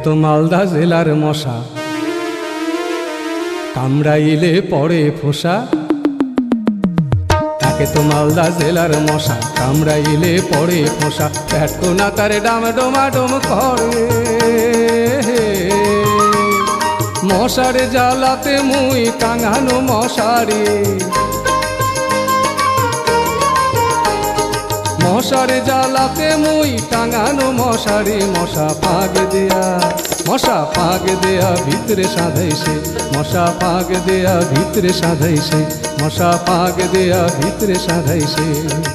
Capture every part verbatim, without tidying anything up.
তো মালদা জেলার মশা, কামড়াইলে পড়ে ফোসা। তাকে তো মালদা জেলার মশা, কামড়াইলে পড়ে ফোসা। পেটকোনা তার ডাম ডোমাডোম করে, মশারে জ্বালাতে মুই টাঙানো মশারি। মশারে জ্বালাতে মুই টাঙানো মশারি। মশা পাগ দেয়া, মশা পাগ দেয়া ভিতরে সাধাইছে। মশা পাগ দেয়া ভিতরে সাধাইছে। মশা পাগ দেয়া ভিতরে সাধাইছে।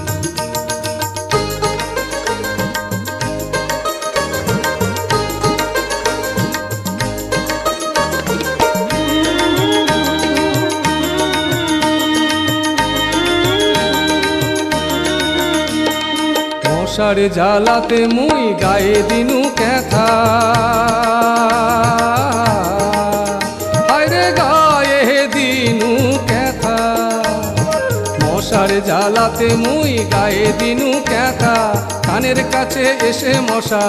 মশারে জ্বালাতে মুই গায়ে দিনু ক্যাথা। হায়রে গায়ে দিনু ক্যাথা। মশারে জ্বালাতে মুই গায়ে দিনু ক্যাথা। কানের কাছে এসে মশা,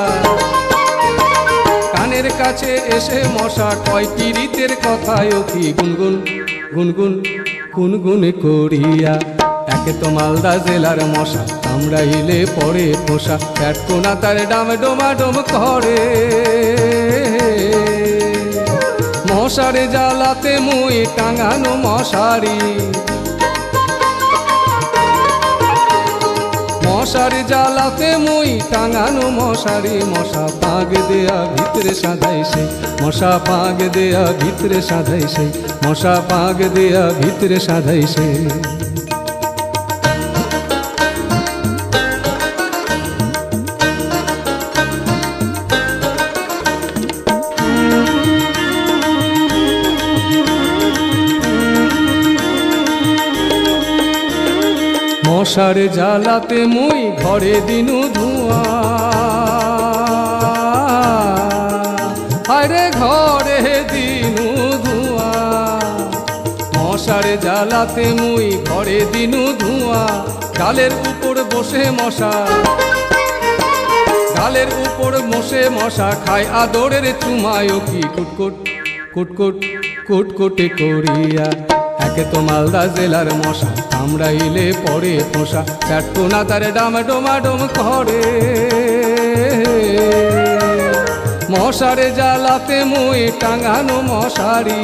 কানের কাছে এসে মশা কয় পীড়িতের কথায় কি গুনগুন গুনগুন গুনগুন করিয়া। একে তো মালদা জেলার মশা, কামড়াইলে পড়ে ফোসা। পেটকোনা তার ডাম ডোমাডোম করে, মশারে জ্বালাতে মুই টাঙানো মশারি। মশারে জ্বালাতে মুই টাঙানো মশারি। মশা পাগ দেয়া ভিতরে সাধাইছে। মশা পাগ দেয়া ভিতরে সাধাইছে। মশা পাগ দেয়া ভিতরে সাধাইছে। মশারে জ্বালাতে মুই ঘরে দিনু ধোঁয়া। আরে ঘরে দিনু ধোঁয়া। মশারে জ্বালাতে মুই ঘরে দিনু ধোঁয়া। গালের উপর বসে মশা, গালের উপর বসে মশা খায় আদরের চুমায় কি কুটকুট কুটকুট কুটকুটে করিয়া। একে তো মালদা জেলার মশা, কামড়াইলে পড়ে ফোসা। পেটকোনা তার ডাম ডোমাডোম করে, মশারে জ্বালাতে মুই টাঙানো মশারি।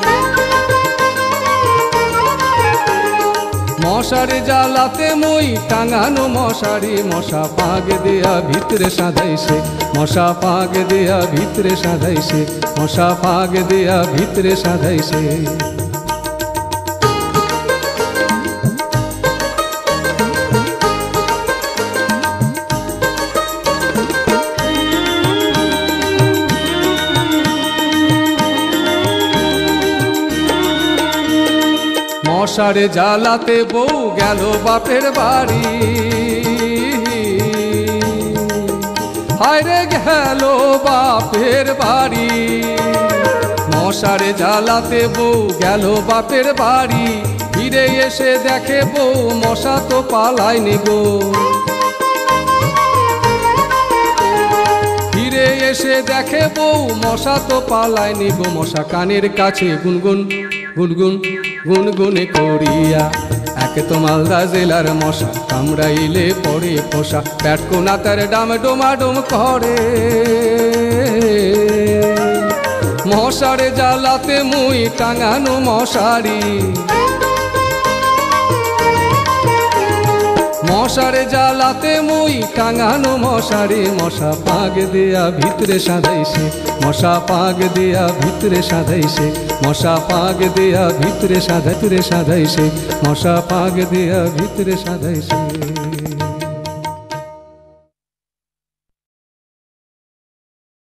মশারে জ্বালাতে মুই টাঙানো মশারি। মশা পাগ দেয়া ভিতরে সাধাইছে। মশা পাগ দেয়া ভিতরে সাধাইছে। মশা পাগ দেয়া ভিতরে সাধাইছে। মশারে জ্বালাতে বউ গেল বাপের বাড়ি। হায়রে গেল বাপের বাড়ি। মশারে জ্বালাতে বউ গেল বাপের বাড়ি। ফিরে এসে দেখে বউ মশা তো পালায়নি গো। ফিরে এসে দেখে বউ মশা তো পালায়নি গো। মশা কানের কাছে গুনগুন গুনগুন গুনগুনে করিয়া। একে তো মালদা জেলার মশা, কামড়াইলে পড়ে ফোসা। পেটকোনা তার ডাম ডোমাডোম করে, মশারে জ্বালাতে মুই টাঙানো মশারি। মশারে জ্বালাতে মুই টাঙানো মশারি। মশা পাগ দেয়া ভিতরে সাধাইছে। মশা পাগ দেয়া ভিতরে সাধাইছে। মশা পাগ দেয়া ভিতরে সাধাইছে। মশা পাগ দেয়া ভিতরে সাধাইছে।